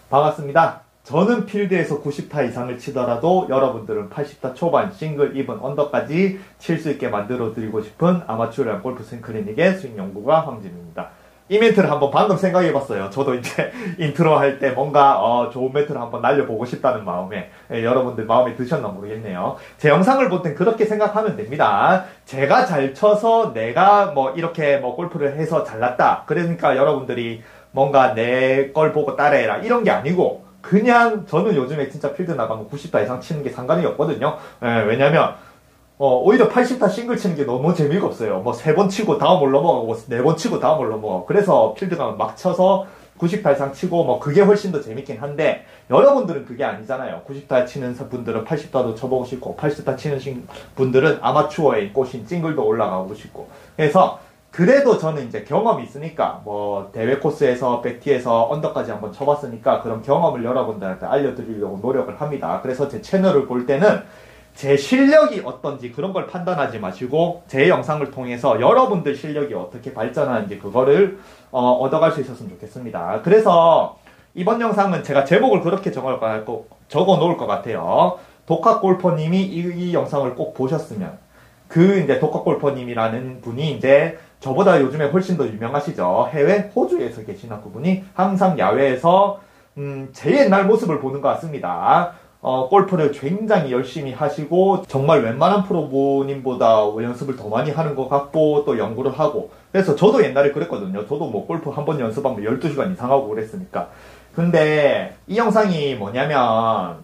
반갑습니다. 저는 필드에서 90타 이상을 치더라도 여러분들은 80타 초반, 싱글, 이븐, 언더까지 칠 수 있게 만들어 드리고 싶은 아마추어랑 골프 스윙 클리닉의 스윙 연구가 황진우입니다. 이 멘트를 한번 방금 생각해 봤어요. 저도 이제 인트로 할 때 뭔가 좋은 멘트를 한번 날려보고 싶다는 마음에 여러분들 마음에 드셨나 모르겠네요. 제 영상을 볼 땐 그렇게 생각하면 됩니다. 제가 잘 쳐서 내가 뭐 이렇게 뭐 골프를 해서 잘났다. 그러니까 여러분들이 뭔가 내 걸 보고 따라해라. 이런 게 아니고 그냥 저는 요즘에 진짜 필드 나가면 90타 이상 치는 게 상관이 없거든요. 왜냐면 오히려 80타 싱글 치는 게 너무 재미가 없어요. 뭐 3번 치고 다음을 넘어가고 4번 치고 다음을 넘어가고 그래서 필드 가면 막 쳐서 90타 이상 치고 뭐 그게 훨씬 더 재밌긴 한데 여러분들은 그게 아니잖아요. 90타 치는 분들은 80타도 쳐보고 싶고 80타 치는 분들은 아마추어의 꽃인 싱글도 올라가고 싶고 그래서 그래도 저는 이제 경험이 있으니까 뭐 대회 코스에서 백티에서 언더까지 한번 쳐봤으니까 그런 경험을 여러분들한테 알려드리려고 노력을 합니다. 그래서 제 채널을 볼 때는 제 실력이 어떤지 그런 걸 판단하지 마시고 제 영상을 통해서 여러분들 실력이 어떻게 발전하는지 그거를 얻어갈 수 있었으면 좋겠습니다. 그래서 이번 영상은 제가 제목을 그렇게 적어 놓을 것 같아요. 독학골퍼님이 이 영상을 꼭 보셨으면 그 이제 독학골퍼님이라는 분이 이제 저보다 요즘에 훨씬 더 유명하시죠. 해외 호주에서 계시는 그분이 항상 야외에서 제 옛날 모습을 보는 것 같습니다. 골프를 굉장히 열심히 하시고 정말 웬만한 프로님보다 연습을 더 많이 하는 것 같고 또 연구를 하고 그래서 저도 옛날에 그랬거든요. 저도 뭐 골프 한 번 연습하면 12시간 이상 하고 그랬으니까. 근데 이 영상이 뭐냐면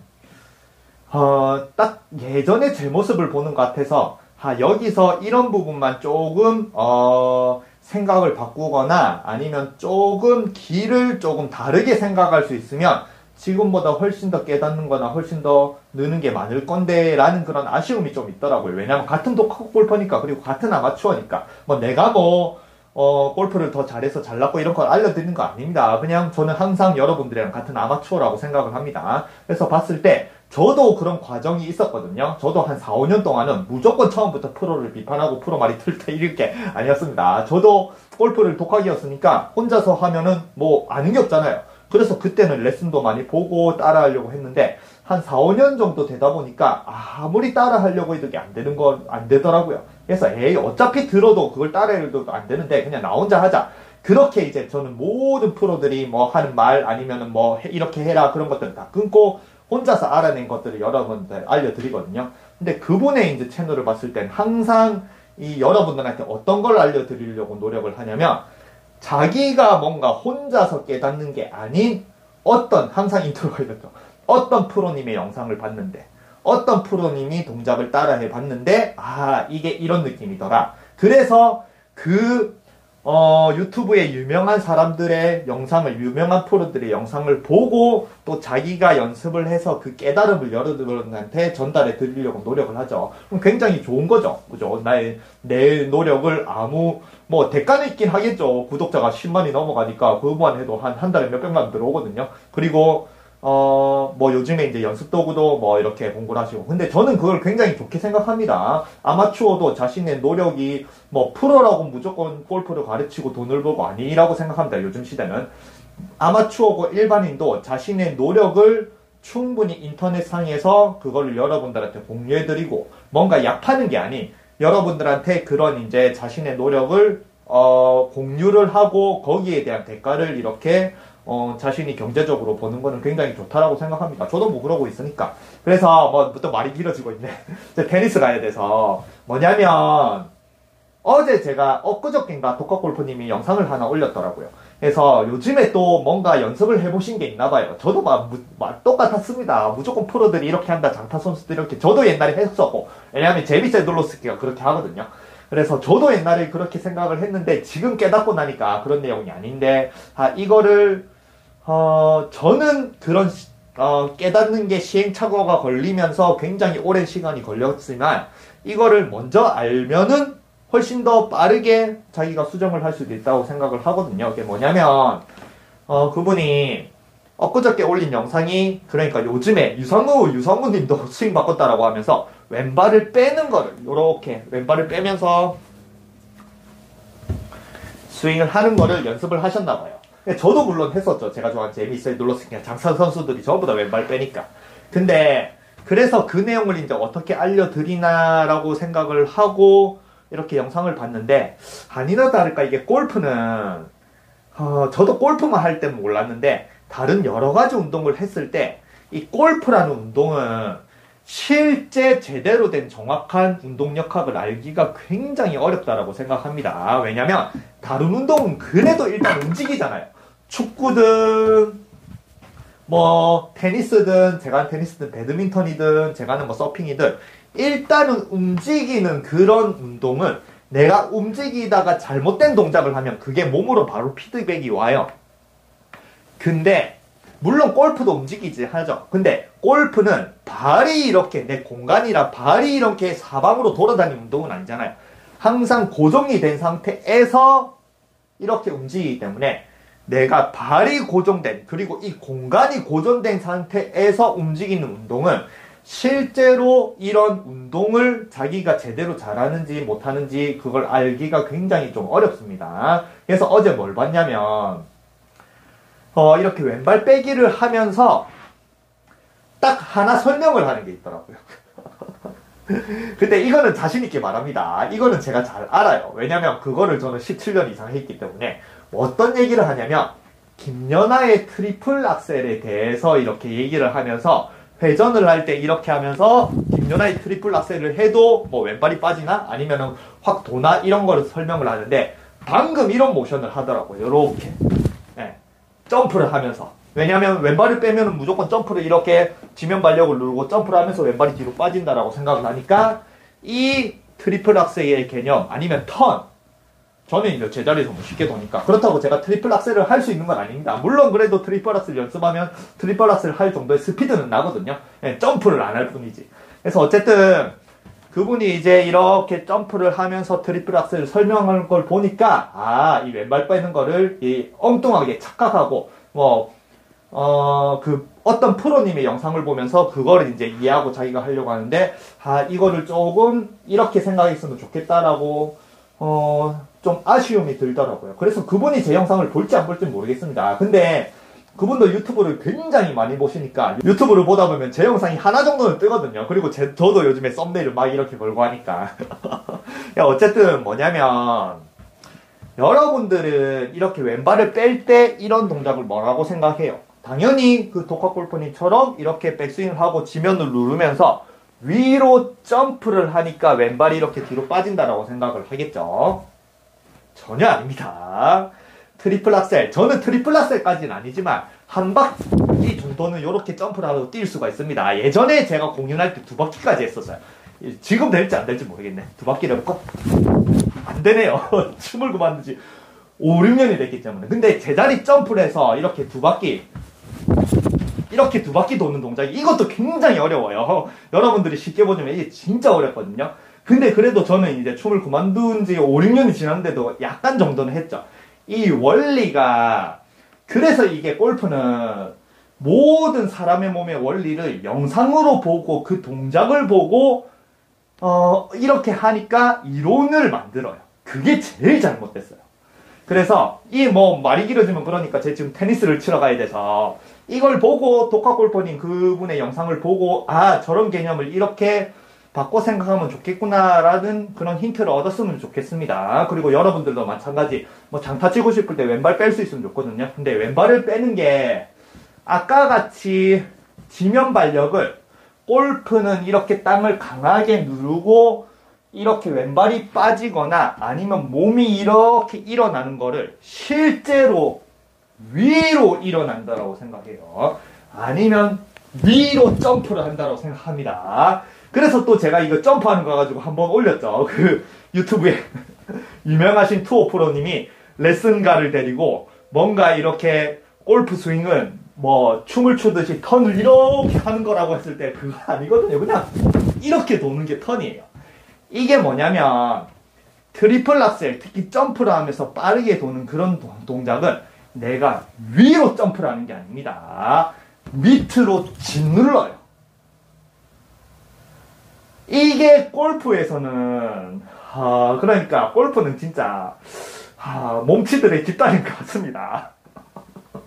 딱 예전에 제 모습을 보는 것 같아서 여기서 이런 부분만 조금 생각을 바꾸거나 아니면 조금 길을 조금 다르게 생각할 수 있으면 지금보다 훨씬 더 깨닫는 거나 훨씬 더 느는 게 많을 건데 라는 그런 아쉬움이 좀 있더라고요. 왜냐면 같은 독학 골퍼니까 그리고 같은 아마추어니까 뭐 내가 골프를 더 잘해서 잘났고 이런 걸 알려드리는 거 아닙니다. 그냥 저는 항상 여러분들이랑 같은 아마추어라고 생각을 합니다. 그래서 봤을 때 저도 그런 과정이 있었거든요. 저도 한 4, 5년 동안은 무조건 처음부터 프로를 비판하고 프로 말이 틀때 이렇게 아니었습니다. 저도 골프를 독학이었으니까 혼자서 하면은 뭐 아는 게 없잖아요. 그래서 그때는 레슨도 많이 보고 따라하려고 했는데 한 4, 5년 정도 되다 보니까 아무리 따라하려고 해도 안 되더라고요. 그래서 어차피 들어도 그걸 따라해도 안 되는데 그냥 나 혼자 하자. 그렇게 이제 저는 모든 프로들이 뭐 하는 말 아니면은 뭐 이렇게 해라 그런 것들을 다 끊고 혼자서 알아낸 것들을 여러분들 알려드리거든요. 근데 그분의 이제 채널을 봤을 땐 항상 이 여러분들한테 어떤 걸 알려드리려고 노력을 하냐면 자기가 뭔가 혼자서 깨닫는 게 아닌 항상 인트로가 이렇죠. 어떤 프로님의 영상을 봤는데 어떤 프로님이 동작을 따라해 봤는데 이게 이런 느낌이더라. 그래서 유튜브에 유명한 사람들의 영상을, 유명한 프로들의 영상을 보고 또 자기가 연습을 해서 그 깨달음을 여러분한테 전달해 드리려고 노력을 하죠. 그럼 굉장히 좋은 거죠. 그죠? 내 노력을 대가는 있긴 하겠죠. 구독자가 10만이 넘어가니까 그것만 해도 한 달에 몇백만 들어오거든요. 그리고 요즘에 이제 연습 도구도 이렇게 공부를 하시고. 근데 저는 그걸 굉장히 좋게 생각합니다. 아마추어도 자신의 노력이 프로라고 무조건 골프를 가르치고 돈을 벌고 아니라고 생각합니다. 요즘 시대는. 아마추어고 일반인도 자신의 노력을 충분히 인터넷상에서 그걸 여러분들한테 공유해드리고 뭔가 약파는 게 아닌 여러분들한테 그런 이제 자신의 노력을 공유를 하고 거기에 대한 대가를 이렇게 자신이 경제적으로 버는 거는 굉장히 좋다라고 생각합니다. 저도 그러고 있으니까. 그래서 또 말이 길어지고 있네. 테니스 가야 돼서 뭐냐면 어제 제가 엊그저께인가 독학골프님이 영상을 하나 올렸더라고요. 그래서 요즘에 또 뭔가 연습을 해보신 게 있나봐요. 저도 똑같았습니다. 무조건 프로들이 이렇게 한다. 장타 선수들이 이렇게. 저도 옛날에 했었고. 왜냐하면 제비세 놀로스키가 그렇게 하거든요. 그래서 저도 옛날에 그렇게 생각을 했는데 지금 깨닫고 나니까 그런 내용이 아닌데 이거를 저는 그런 깨닫는 게 시행착오가 걸리면서 굉장히 오랜 시간이 걸렸지만 이거를 먼저 알면은 훨씬 더 빠르게 자기가 수정을 할 수도 있다고 생각을 하거든요. 그게 뭐냐면 그분이 엊그저께 올린 영상이 그러니까 요즘에 유성무님도 스윙 바꿨다라고 하면서 왼발을 빼는 거를 요렇게 왼발을 빼면서 스윙을 하는 거를 연습을 하셨나봐요. 저도 물론 했었죠. 제가 좋아하는 재미있어요 눌렀을 때 장사 선수들이 전부 다 왼발 빼니까. 근데 그래서 그 내용을 이제 어떻게 알려드리나라고 생각을 하고 이렇게 영상을 봤는데 아니나 다를까 이게 골프는 저도 골프만 할 때는 몰랐는데 다른 여러 가지 운동을 했을 때 이 골프라는 운동은 실제 제대로 된 정확한 운동역학을 알기가 굉장히 어렵다라고 생각합니다. 왜냐면 다른 운동은 그래도 일단 움직이잖아요. 축구든 뭐 테니스든 제가 하는 테니스든 배드민턴이든 제가 하는 뭐 서핑이든 일단은 움직이는 그런 운동은 내가 움직이다가 잘못된 동작을 하면 그게 몸으로 바로 피드백이 와요. 근데 물론 골프도 움직이지 하죠. 근데 골프는 발이 이렇게 내 공간이라 발이 이렇게 사방으로 돌아다니는 운동은 아니잖아요. 항상 고정이 된 상태에서 이렇게 움직이기 때문에 내가 발이 고정된 그리고 이 공간이 고정된 상태에서 움직이는 운동은 실제로 이런 운동을 자기가 제대로 잘하는지 못하는지 그걸 알기가 굉장히 좀 어렵습니다. 그래서 어제 뭘 봤냐면 이렇게 왼발 빼기를 하면서 딱 하나 설명을 하는 게 있더라고요. 근데 이거는 자신있게 말합니다. 이거는 제가 잘 알아요. 왜냐면 그거를 저는 17년 이상 했기 때문에 어떤 얘기를 하냐면 김연아의 트리플 악셀에 대해서 이렇게 얘기를 하면서 회전을 할 때 이렇게 하면서 김연아의 트리플 악셀을 해도 뭐 왼발이 빠지나 아니면은 확 도나 이런 거를 설명을 하는데 방금 이런 모션을 하더라고요. 요렇게. 점프를 하면서. 왜냐면 왼발을 빼면 무조건 점프를 이렇게 지면 발력을 누르고 점프를 하면서 왼발이 뒤로 빠진다라고 생각을 하니까 이 트리플 악셀의 개념 아니면 턴 저는 이제 제자리에서 뭐 쉽게 도니까 그렇다고 제가 트리플 악셀을 할 수 있는 건 아닙니다. 물론 그래도 트리플 악셀 연습하면 트리플 악셀을 할 정도의 스피드는 나거든요. 점프를 안 할 뿐이지. 그래서 어쨌든 그분이 이제 이렇게 점프를 하면서 트리플 악셀을 설명하는 걸 보니까, 이 왼발 빼는 거를 엉뚱하게 착각하고, 어떤 프로님의 영상을 보면서 그거를 이제 이해하고 자기가 하려고 하는데, 이거를 조금 이렇게 생각했으면 좋겠다라고, 좀 아쉬움이 들더라고요. 그래서 그분이 제 영상을 볼지 안 볼지 모르겠습니다. 근데, 그분도 유튜브를 굉장히 많이 보시니까 유튜브를 보다 보면 제 영상이 하나 정도는 뜨거든요. 그리고 저도 요즘에 썸네일을 막 이렇게 걸고 하니까 어쨌든 뭐냐면 여러분들은 이렇게 왼발을 뺄 때 이런 동작을 뭐라고 생각해요? 당연히 그 독학골프님처럼 이렇게 백스윙을 하고 지면을 누르면서 위로 점프를 하니까 왼발이 이렇게 뒤로 빠진다라고 생각을 하겠죠. 전혀 아닙니다. 트리플 악셀. 저는 트리플 악셀까지는 아니지만 한 바퀴 정도는 이렇게 점프를 하고 뛸 수가 있습니다. 예전에 제가 공연할 때 2바퀴까지 했었어요. 지금 될지 안 될지 모르겠네. 2바퀴를 해볼까? 안 되네요. 춤을 그만둔 지 5, 6년이 됐기 때문에. 근데 제자리 점프를 해서 이렇게 2바퀴 도는 동작이 이것도 굉장히 어려워요. 여러분들이 쉽게 보시면 이게 진짜 어렵거든요. 근데 그래도 저는 이제 춤을 그만둔 지 5, 6년이 지났는데도 약간 정도는 했죠. 이 원리가 그래서 이게 골프는 모든 사람의 몸의 원리를 영상으로 보고 그 동작을 보고 이렇게 하니까 이론을 만들어요. 그게 제일 잘못됐어요. 그래서 이 뭐 말이 길어지면 그러니까 제가 지금 테니스를 치러 가야 돼서 이걸 보고 독학골퍼님 그분의 영상을 보고 저런 개념을 이렇게 바꿔 생각하면 좋겠구나라는 그런 힌트를 얻었으면 좋겠습니다. 그리고 여러분들도 마찬가지 뭐 장타 치고 싶을 때 왼발 뺄 수 있으면 좋거든요. 근데 왼발을 빼는 게 아까 같이 지면 발력을 골프는 이렇게 땅을 강하게 누르고 이렇게 왼발이 빠지거나 아니면 몸이 이렇게 일어나는 거를 실제로 위로 일어난다라고 생각해요. 아니면 위로 점프를 한다라고 생각합니다. 그래서 또 제가 이거 점프하는 거 가지고 한번 올렸죠. 그 유튜브에 유명하신 투어 프로님이 레슨가를 데리고 뭔가 이렇게 골프 스윙은 뭐 춤을 추듯이 턴을 이렇게 하는 거라고 했을 때 그거 아니거든요. 그냥 이렇게 도는 게 턴이에요. 이게 뭐냐면 트리플 악셀, 특히 점프를 하면서 빠르게 도는 그런 동작은 내가 위로 점프를 하는 게 아닙니다. 밑으로 짓눌러요. 이게 골프에서는 그러니까 골프는 진짜 몸치들의 집단인 것 같습니다.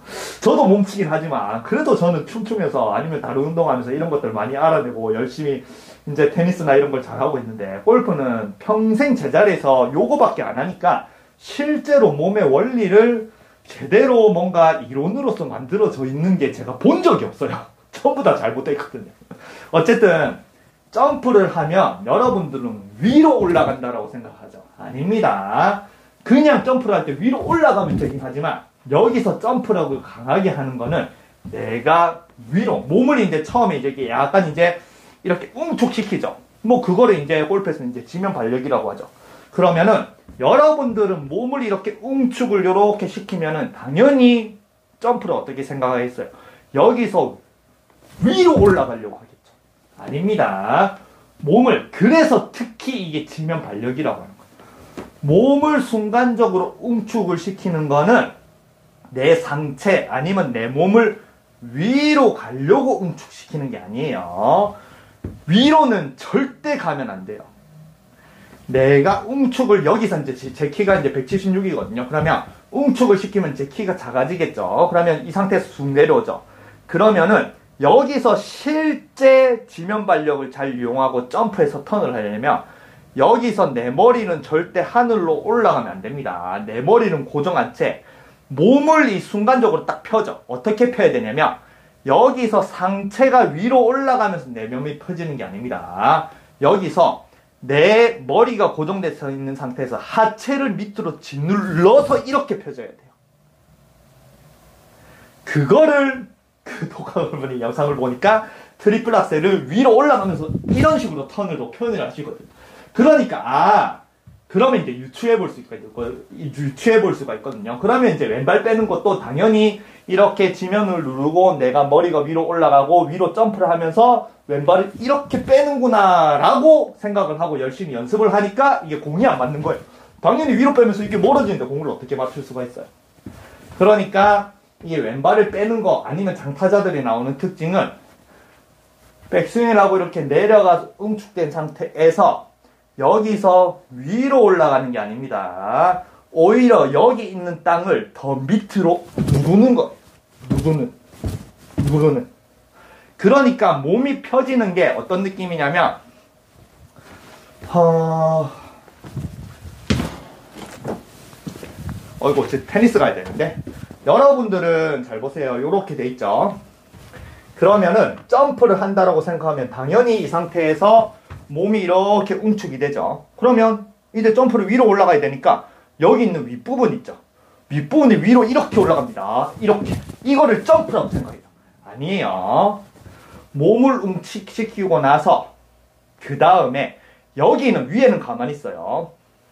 저도 몸치긴 하지만 그래도 저는 춤추면서 아니면 다른 운동하면서 이런 것들 많이 알아내고 열심히 이제 테니스나 이런 걸 잘하고 있는데 골프는 평생 제자리에서 요거밖에 안 하니까 실제로 몸의 원리를 제대로 뭔가 이론으로서 만들어져 있는 게 제가 본 적이 없어요. 전부 다 잘못되어 있거든요. 어쨌든 점프를 하면 여러분들은 위로 올라간다라고 생각하죠. 아닙니다. 그냥 점프를 할 때 위로 올라가면 되긴 하지만 여기서 점프라고 강하게 하는 거는 내가 위로 몸을 이제 처음에 이제 약간 이제 이렇게 웅축시키죠. 뭐 그거를 이제 골프에서 이제 지면 발력이라고 하죠. 그러면은 여러분들은 몸을 이렇게 웅축을 이렇게 시키면은 당연히 점프를 어떻게 생각하겠어요? 여기서 위로 올라가려고 하겠죠. 아닙니다. 몸을 그래서 특히 이게 지면 발력이라고 하는 거예요. 몸을 순간적으로 웅축을 시키는 거는 내 상체 아니면 내 몸을 위로 가려고 웅축시키는 게 아니에요. 위로는 절대 가면 안 돼요. 내가 웅축을 여기서 이제 제 키가 이제 176이거든요. 그러면 웅축을 시키면 제 키가 작아지겠죠. 그러면 이 상태에서 쑥 내려오죠. 그러면은 여기서 실제 지면 발력을 잘 이용하고 점프해서 턴을 하려면 여기서 내 머리는 절대 하늘로 올라가면 안 됩니다. 내 머리는 고정한 채 몸을 이 순간적으로 딱 펴죠. 어떻게 펴야 되냐면 여기서 상체가 위로 올라가면서 내 몸이 펴지는 게 아닙니다. 여기서 내 머리가 고정돼서 있는 상태에서 하체를 밑으로 짓눌러서 이렇게 펴져야 돼요. 그거를 그 독학을 영상을 보니까 트리플 악셀을 위로 올라가면서 이런 식으로 턴으로 표현을 하시거든요. 그러니까 그러면 이제 유추해 볼 수가 있거든요. 그러면 이제 왼발 빼는 것도 당연히 이렇게 지면을 누르고 내가 머리가 위로 올라가고 위로 점프를 하면서 왼발을 이렇게 빼는구나 라고 생각을 하고 열심히 연습을 하니까 이게 공이 안 맞는 거예요. 당연히 위로 빼면서 이게 멀어지는데 공을 어떻게 맞출 수가 있어요. 그러니까 이게 왼발을 빼는 거 아니면 장타자들이 나오는 특징은 백스윙을 하고 이렇게 내려가서 응축된 상태에서 여기서 위로 올라가는 게 아닙니다. 오히려 여기 있는 땅을 더 밑으로 누르는 거예요. 누르는. 그러니까 몸이 펴지는 게 어떤 느낌이냐면 어이구, 제 테니스 가야 되는데 여러분들은 잘 보세요. 요렇게 돼 있죠. 그러면은 점프를 한다라고 생각하면 당연히 이 상태에서 몸이 이렇게 웅축이 되죠. 그러면 이제 점프를 위로 올라가야 되니까 여기 있는 윗부분 있죠. 윗부분이 위로 이렇게 올라갑니다. 이렇게. 이거를 점프라고 생각해요. 아니에요. 몸을 웅축시키고 나서 그 다음에 여기는 위에는 가만히 있어요.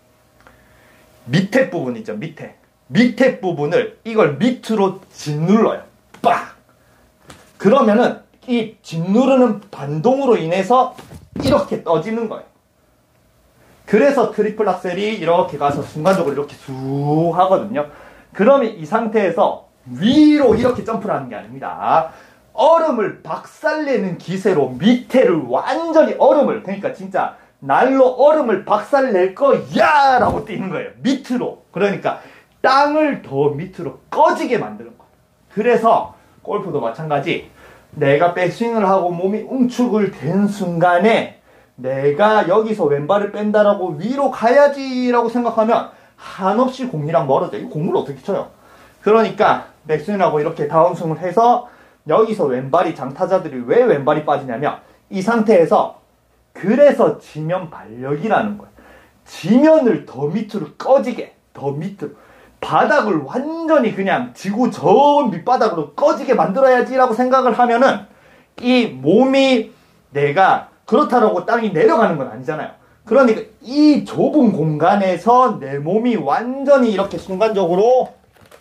밑에 부분 있죠. 밑에 부분을 이걸 밑으로 짓눌러요. 빡! 그러면은 이 짓누르는 반동으로 인해서 이렇게 떠지는 거예요. 그래서 트리플 악셀이 이렇게 가서 순간적으로 이렇게 쑥 하거든요. 그러면 이 상태에서 위로 이렇게 점프를 하는 게 아닙니다. 얼음을 박살내는 기세로 밑에를 완전히 그러니까 진짜 날로 얼음을 박살낼 거야! 라고 뛰는 거예요. 밑으로. 그러니까 땅을 더 밑으로 꺼지게 만드는 거예요. 그래서 골프도 마찬가지. 내가 백스윙을 하고 몸이 웅축을 된 순간에 내가 여기서 왼발을 뺀다라고 위로 가야지라고 생각하면 한없이 공이랑 멀어져. 이 공을 어떻게 쳐요? 그러니까 백스윙하고 이렇게 다운스윙을 해서 여기서 왼발이 장타자들이 왜 왼발이 빠지냐면 이 상태에서 그래서 지면 발력이라는 거예요. 지면을 더 밑으로 꺼지게, 더 밑으로. 바닥을 완전히 그냥 지구 저 밑바닥으로 꺼지게 만들어야지라고 생각을 하면은 이 몸이 내가 그렇다라고 땅이 내려가는 건 아니잖아요. 그러니까 이 좁은 공간에서 내 몸이 완전히 이렇게 순간적으로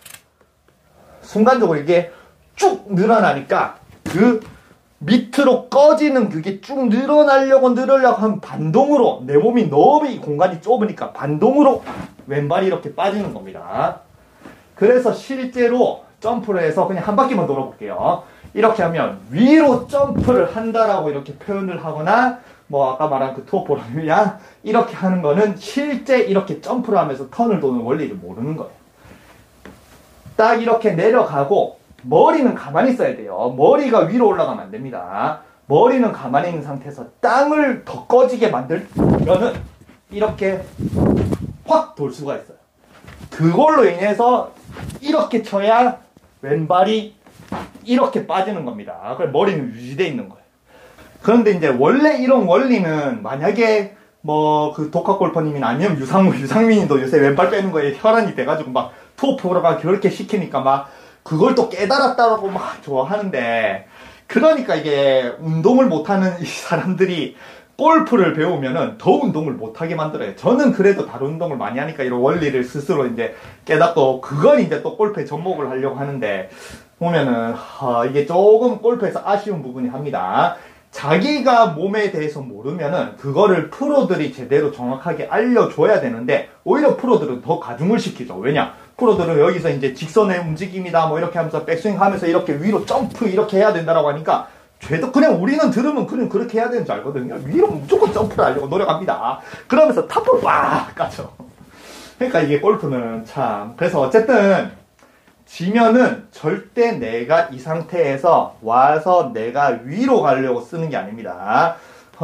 이게 쭉 늘어나니까 그 밑으로 꺼지는 그게 쭉 늘어나려고 하면 반동으로 내 몸이 너무 이 공간이 좁으니까 반동으로 왼발이 이렇게 빠지는 겁니다. 그래서 실제로 점프를 해서 그냥 한 바퀴만 돌아볼게요. 이렇게 하면 위로 점프를 한다라고 이렇게 표현을 하거나 뭐 아까 말한 그 투어포럼이야 이렇게 하는 거는 실제 이렇게 점프를 하면서 턴을 도는 원리를 모르는 거예요. 딱 이렇게 내려가고 머리는 가만히 있어야 돼요. 머리가 위로 올라가면 안 됩니다. 머리는 가만히 있는 상태에서 땅을 더 꺼지게 만들면은 이렇게 확 돌 수가 있어요. 그걸로 인해서 이렇게 쳐야 왼발이 이렇게 빠지는 겁니다. 그래서 머리는 유지되어 있는 거예요. 그런데 이제 원래 이런 원리는 만약에 뭐 그 독학골퍼님이나 아니면 유상민도 요새 왼발 빼는 거에 혈안이 돼가지고 막 투어 프로가 그렇게 시키니까 막 그걸 또 깨달았다고 막 좋아하는데, 그러니까 이게 운동을 못하는 이 사람들이 골프를 배우면은 더 운동을 못하게 만들어요. 저는 그래도 다른 운동을 많이 하니까 이런 원리를 스스로 이제 깨닫고 그걸 이제 또 골프에 접목을 하려고 하는데, 보면은 이게 조금 골프에서 아쉬운 부분이 합니다. 자기가 몸에 대해서 모르면은 그거를 프로들이 제대로 정확하게 알려줘야 되는데, 오히려 프로들은 더 가중을 시키죠. 왜냐? 프로들은 여기서 이제 직선의 움직임이다 뭐 이렇게 하면서 백스윙 하면서 이렇게 위로 점프 이렇게 해야 된다라고 하니까, 죄도 그냥 우리는 들으면 그냥 그렇게 해야 되는 줄 알거든요. 위로 무조건 점프를 하려고 노력합니다. 그러면서 탑볼 빡 까죠. 그러니까 이게 골프는 참, 그래서 어쨌든 지면은 절대 내가 이 상태에서 와서 내가 위로 가려고 쓰는 게 아닙니다.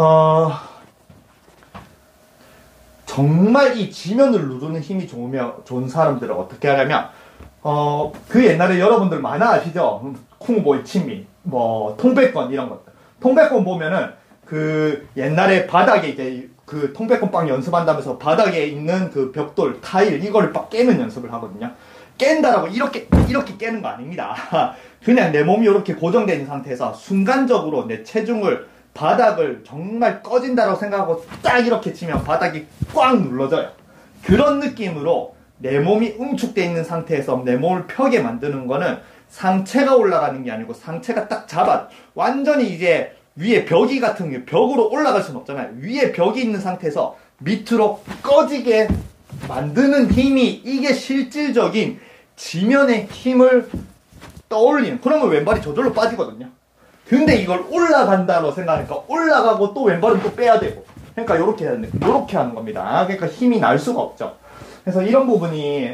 정말 이 지면을 누르는 힘이 좋은 사람들은 어떻게 하냐면, 그 옛날에 여러분들 만화 아시죠? 쿵보이 친미, 뭐, 통백권 이런 것들. 통백권 보면은, 그 옛날에 바닥에 이제 그 통백권 빵 연습한다면서 바닥에 있는 그 벽돌, 타일, 이거를 막 깨는 연습을 하거든요. 깬다라고 이렇게 깨는 거 아닙니다. 그냥 내 몸이 이렇게 고정되어 있는 상태에서 순간적으로 내 체중을, 바닥을 정말 꺼진다라고 생각하고 딱 이렇게 치면 바닥이 꽉 눌러져요. 그런 느낌으로 내 몸이 응축되어 있는 상태에서 내 몸을 펴게 만드는 거는 상체가 올라가는 게 아니고 상체가 딱 완전히 이제 위에 벽이 같은 게 벽으로 올라갈 수는 없잖아요. 위에 벽이 있는 상태에서 밑으로 꺼지게 만드는 힘이, 이게 실질적인 지면의 힘을 떠올리는, 그러면 왼발이 저절로 빠지거든요. 근데 이걸 올라간다고 생각하니까 올라가고 또 왼발은 또 빼야 되고, 그러니까 요렇게 하는 겁니다. 그러니까 힘이 날 수가 없죠. 그래서 이런 부분이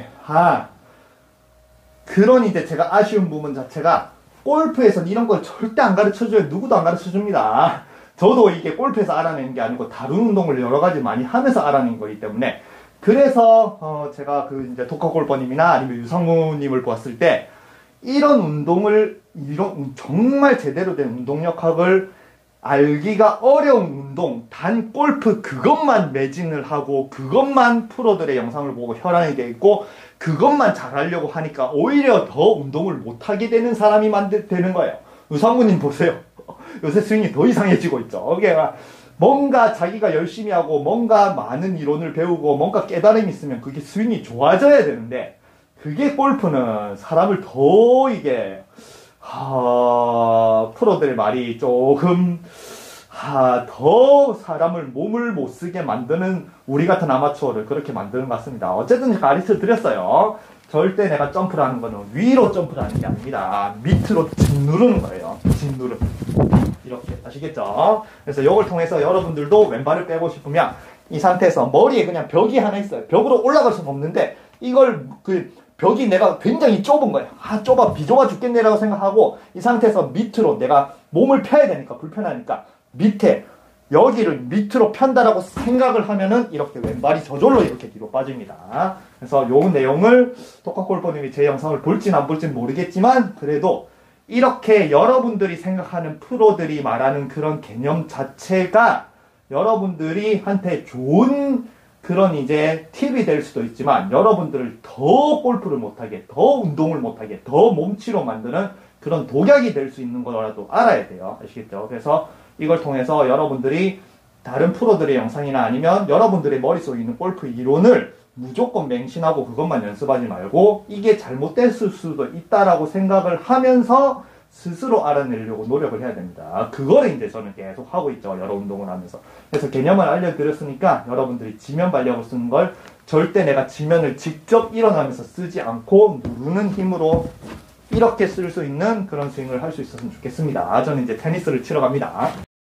그런 이제 제가 아쉬운 부분 자체가, 골프에서는 이런 걸 절대 안 가르쳐줘요. 누구도 안 가르쳐줍니다. 저도 이게 골프에서 알아내는 게 아니고 다른 운동을 여러 가지 많이 하면서 알아낸 거기 때문에, 그래서 제가 그 이제 독학골퍼님이나 아니면 유상무님을 보았을 때 이런 운동을, 이런 정말 제대로 된 운동역학을 알기가 어려운 운동, 단 골프 그것만 매진을 하고 그것만 프로들의 영상을 보고 혈안이 돼 있고 그것만 잘하려고 하니까 오히려 더 운동을 못하게 되는 사람이 되는 거예요. 유상무님 보세요. 요새 스윙이 더 이상해지고 있죠. 이게 뭔가 자기가 열심히 하고 뭔가 많은 이론을 배우고 뭔가 깨달음이 있으면 그게 스윙이 좋아져야 되는데, 그게 골프는 사람을 더 이게 프로들의 말이 조금 더 사람을 몸을 못 쓰게 만드는, 우리 같은 아마추어를 그렇게 만드는 것 같습니다. 어쨌든 제가 가르쳐 드렸어요. 절대 내가 점프를 하는 거는 위로 점프를 하는 게 아닙니다. 밑으로 짓누르는 거예요. 짓누름. 이렇게 아시겠죠? 그래서 이걸 통해서 여러분들도 왼발을 빼고 싶으면 이 상태에서 머리에 그냥 벽이 하나 있어요. 벽으로 올라갈 수는 없는데 이걸 그 벽이 내가 굉장히 좁은 거예요. 좁아 비좁아 죽겠네라고 생각하고 이 상태에서 밑으로 내가 몸을 펴야 되니까 불편하니까 밑에 여기를 밑으로 편다라고 생각을 하면은 이렇게 왼발이 저절로 이렇게 뒤로 빠집니다. 그래서 요 내용을 독학골퍼님이 제 영상을 볼진 안 볼진 모르겠지만 그래도 이렇게 여러분들이 생각하는 프로들이 말하는 그런 개념 자체가 여러분들이 한테 좋은 그런 이제 팁이 될 수도 있지만 여러분들을 더 골프를 못하게, 더 운동을 못하게, 더 몸치로 만드는 그런 독약이 될 수 있는 거라도 알아야 돼요. 아시겠죠? 그래서 이걸 통해서 여러분들이 다른 프로들의 영상이나 아니면 여러분들의 머릿속에 있는 골프 이론을 무조건 맹신하고 그것만 연습하지 말고 이게 잘못됐을 수도 있다라고 생각을 하면서 스스로 알아내려고 노력을 해야 됩니다. 그거를 이제 저는 계속 하고 있죠. 여러 운동을 하면서. 그래서 개념을 알려드렸으니까 여러분들이 지면 발력을 쓰는 걸 절대 내가 지면을 직접 일어나면서 쓰지 않고 누르는 힘으로 이렇게 쓸 수 있는 그런 스윙을 할 수 있었으면 좋겠습니다. 저는 이제 테니스를 치러 갑니다.